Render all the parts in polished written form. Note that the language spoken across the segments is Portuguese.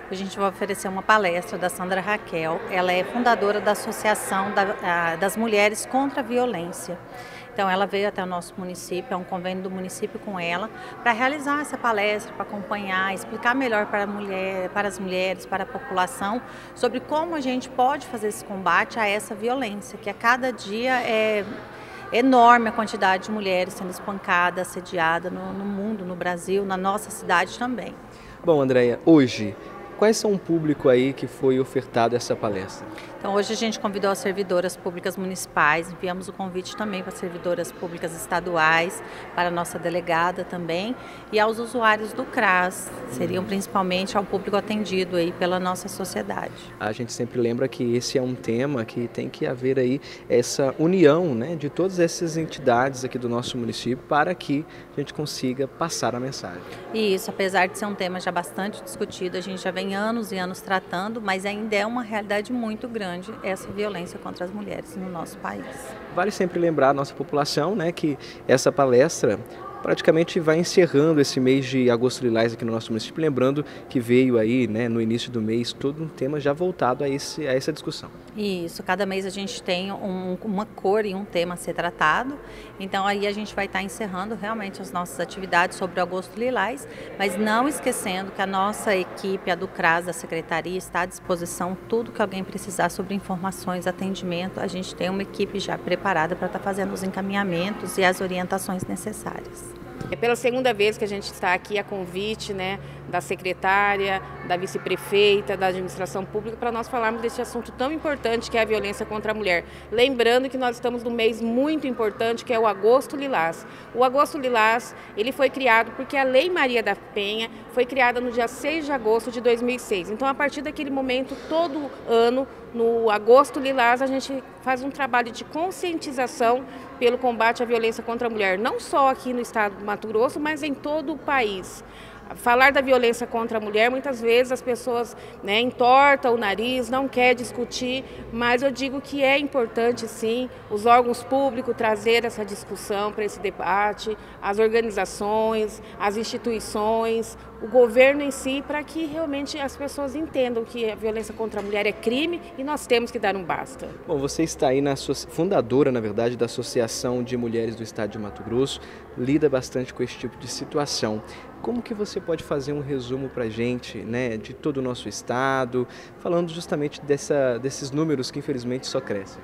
A gente vai oferecer uma palestra da Sandra Raquel. Ela é fundadora da Associação das Mulheres contra a Violência. Então, ela veio até o nosso município, é um convênio do município com ela, para realizar essa palestra, para acompanhar, explicar melhor para as mulheres, para a população, sobre como a gente pode fazer esse combate a essa violência, que a cada dia é enorme a quantidade de mulheres sendo espancadas, assediadas no mundo, no Brasil, na nossa cidade também. Bom, Andréia, hoje, quais são o público aí que foi ofertado essa palestra? Então, hoje a gente convidou as servidoras públicas municipais, enviamos o convite também para as servidoras públicas estaduais, para a nossa delegada também, e aos usuários do CRAS, seriam principalmente ao público atendido aí pela nossa sociedade. A gente sempre lembra que esse é um tema que tem que haver aí essa união, né, de todas essas entidades aqui do nosso município para que a gente consiga passar a mensagem. E isso, apesar de ser um tema já bastante discutido, a gente já vem anos e anos tratando, mas ainda é uma realidade muito grande essa violência contra as mulheres no nosso país. Vale sempre lembrar a nossa população, né, que essa palestra praticamente vai encerrando esse mês de Agosto Lilás aqui no nosso município, lembrando que veio aí, né, no início do mês, todo um tema já voltado a essa discussão. Isso, cada mês a gente tem uma cor e um tema a ser tratado, então aí a gente vai estar encerrando realmente as nossas atividades sobre o Agosto Lilás, mas não esquecendo que a nossa equipe, a do CRAS, da Secretaria, está à disposição, tudo que alguém precisar sobre informações, atendimento, a gente tem uma equipe já preparada para estar fazendo os encaminhamentos e as orientações necessárias. É pela segunda vez que a gente está aqui a convite, né, da secretária, da vice-prefeita, da administração pública, para nós falarmos desse assunto tão importante que é a violência contra a mulher. Lembrando que nós estamos num mês muito importante, que é o Agosto Lilás. O Agosto Lilás, ele foi criado porque a Lei Maria da Penha foi criada no dia 6 de agosto de 2006. Então, a partir daquele momento, todo ano, no Agosto Lilás, a gente faz um trabalho de conscientização pelo combate à violência contra a mulher, não só aqui no estado do Mato Grosso, mas em todo o país. Falar da violência contra a mulher, muitas vezes as pessoas, né, entortam o nariz, não quer discutir, mas eu digo que é importante sim os órgãos públicos trazer essa discussão para esse debate, as organizações, as instituições, o governo em si, para que realmente as pessoas entendam que a violência contra a mulher é crime e nós temos que dar um basta. Bom, você está aí fundadora, na verdade, da Associação de Mulheres do Estado de Mato Grosso, lida bastante com esse tipo de situação. Como que você pode fazer um resumo para a gente, né, de todo o nosso estado, falando justamente desses números que infelizmente só crescem?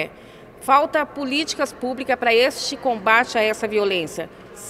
Falta políticas públicas para este combate a essa violência.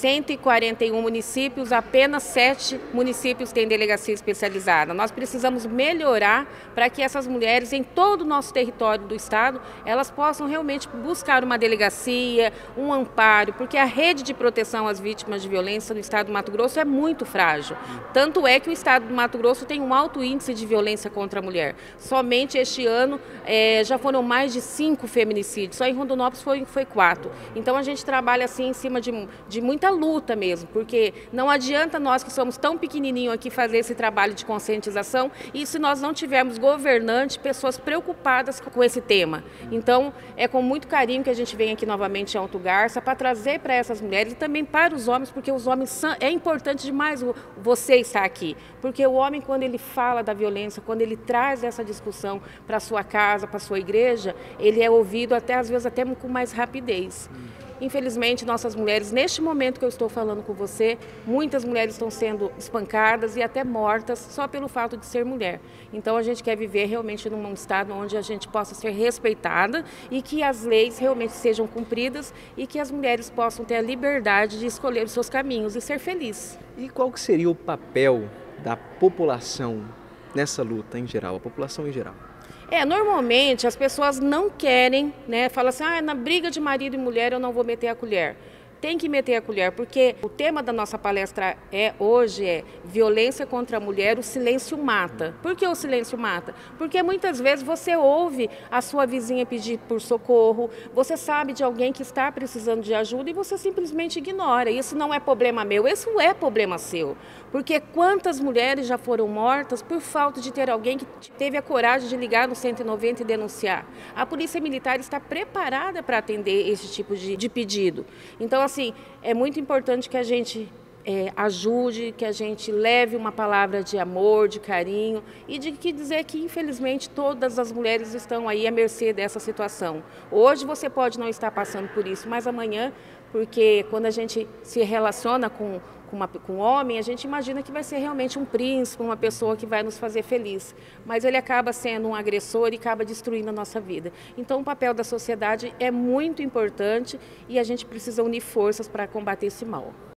141 municípios, apenas 7 municípios têm delegacia especializada. Nós precisamos melhorar para que essas mulheres em todo o nosso território do estado, elas possam realmente buscar uma delegacia, um amparo, porque a rede de proteção às vítimas de violência no estado do Mato Grosso é muito frágil. Tanto é que o estado do Mato Grosso tem um alto índice de violência contra a mulher. Somente este ano já foram mais de 5 feminicídios, só em Rondonópolis foi 4. Então a gente trabalha assim em cima de muita luta mesmo, porque não adianta nós que somos tão pequenininhos aqui fazer esse trabalho de conscientização e se nós não tivermos governantes, pessoas preocupadas com esse tema. Então é com muito carinho que a gente vem aqui novamente em Alto Garça para trazer para essas mulheres e também para os homens, porque os homens é importante demais você estar aqui, porque o homem quando ele fala da violência, quando ele traz essa discussão para sua casa, para sua igreja, ele é ouvido até às vezes até com mais rapidez. Infelizmente, nossas mulheres, neste momento que eu estou falando com você, muitas mulheres estão sendo espancadas e até mortas só pelo fato de ser mulher. Então, a gente quer viver realmente num estado onde a gente possa ser respeitada e que as leis realmente sejam cumpridas e que as mulheres possam ter a liberdade de escolher os seus caminhos e ser feliz. E qual que seria o papel da população nessa luta em geral, a população em geral? Normalmente as pessoas não querem, né? Falam assim, na briga de marido e mulher eu não vou meter a colher. Tem que meter a colher, porque o tema da nossa palestra hoje é violência contra a mulher, o silêncio mata. Por que o silêncio mata? Porque muitas vezes você ouve a sua vizinha pedir por socorro, você sabe de alguém que está precisando de ajuda e você simplesmente ignora. Isso não é problema meu, isso é problema seu. Porque quantas mulheres já foram mortas por falta de ter alguém que teve a coragem de ligar no 190 e denunciar. A Polícia Militar está preparada para atender esse tipo de pedido. Então, assim, é muito importante que a gente ajude, que a gente leve uma palavra de amor, de carinho e de que dizer que, infelizmente, todas as mulheres estão aí à mercê dessa situação. Hoje você pode não estar passando por isso, mas amanhã, porque quando a gente se relaciona com um homem, a gente imagina que vai ser realmente um príncipe, uma pessoa que vai nos fazer feliz, mas ele acaba sendo um agressor e acaba destruindo a nossa vida. Então o papel da sociedade é muito importante e a gente precisa unir forças para combater esse mal.